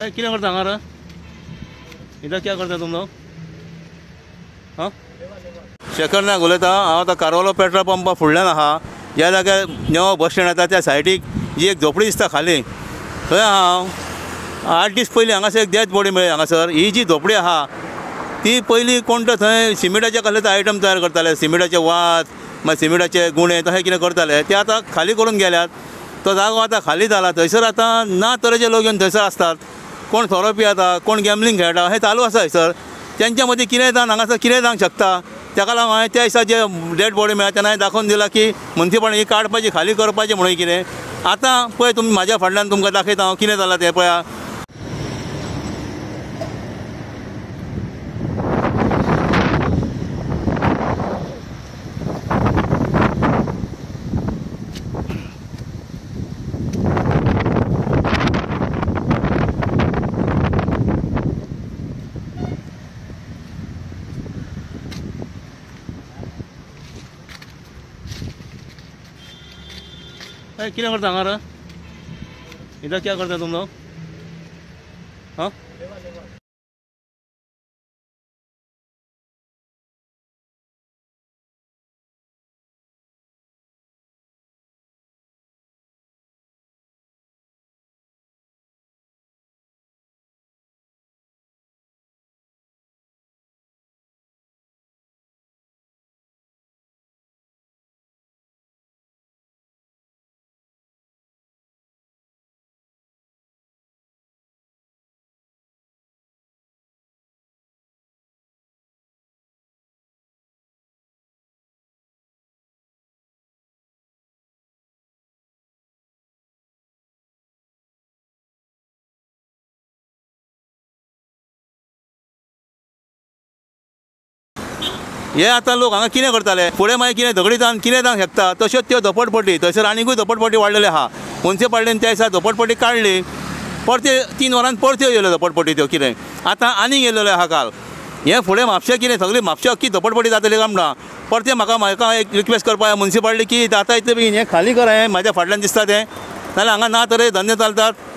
कितें करता हांगा रे? इधर क्या करता तुम लोग? हाँ शेखर नायक उलयता। हांव आतां कारवालो पेट्रोल पंपा फुडल्यान आहा। ज्या जाग्यार जेव्हा बस स्टँड येता त्या सायडीक जी एक झोपडी दिसता खाली, थंय हांव 8 दीस पयलीं हांगासर एक डेथ बॉडी मेळ्ळी हांगासर। ही जी झोपडी आहा ती पयलीं कोण तो थंय सिमेंटाचे कसले ते आयटम तयार करताले, सिमेंटाचे वात मागीर सिमेंटाचे गुणे तशें कितें करताले, ते आतां खाली करून गेल्यात। तो जागो आतां खाली जाला। थंयसर आतां ना तरेचे लोक येवन थंयसर आसतात। कोण सोरो पियेता, कोण गॅमलिंग खेळटा, हें चालू आसा थंयसर। तेंच्या मदीं कितें जावन हांगासर कितें जावंक शकता, ताका लागून हांवें त्या दिसा जे डेड बॉडी मेळ्ळा तेन्ना दाखोवन दिला की मुन्सिपालिटी ही काडपाची, खाली करपाची म्हणून कितें। आतां पळय तुमी म्हाज्या फाटल्यान तुमकां दाखयता हांव कितें जालां तें पळया। कितें करता हांगा रे? इधर क्या करता तुम लोग? हाँ हे आतां लोक हांगा कितें करताले, फुडें मागीर कितें झगडी जावन कितें जावंक शकता। तश्योच त्यो झोपडपट्टी थंयसर आनीकूय झोपडपट्टी वाडलेले आहा। मुन्सिपालिटीन त्या दिसा झोपडपट्टी काडली, परते 3 वरांन परत्यो येयल्यो झोपडपट्टी त्यो कितें आतां आनीक येयल्लेलो आहा काल। हे फुडें म्हापशें कितें सगळी म्हापशें अख्खी झोपडपट्टी जातली काय म्हणटा। परते म्हाका एक रिक्वेस्ट करपा जाय मुन्सिपालिटी की जाता इतले बेगीन हें खाली करा, हें म्हाज्या फाटल्यान दिसता तें, नाल्यार हांगा ना तरे धंदे चलतात।